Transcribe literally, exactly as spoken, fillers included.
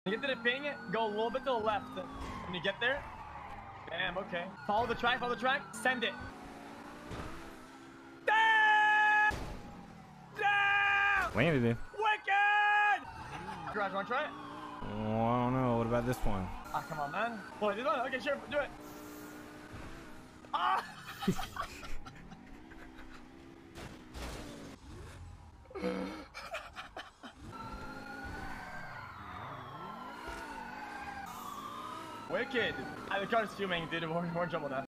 You get to the ping, go a little bit to the left. When you get there, damn, okay. Follow the track, follow the track, send it. Damn! Damn! Landed it. Wicked! Garage, wanna try it? Oh, I don't know. What about this one? Ah, come on, man. Boy, this one? Okay, sure, do it. Ah! Wicked. Ah, the car's fuming, dude. We're, we're in trouble now.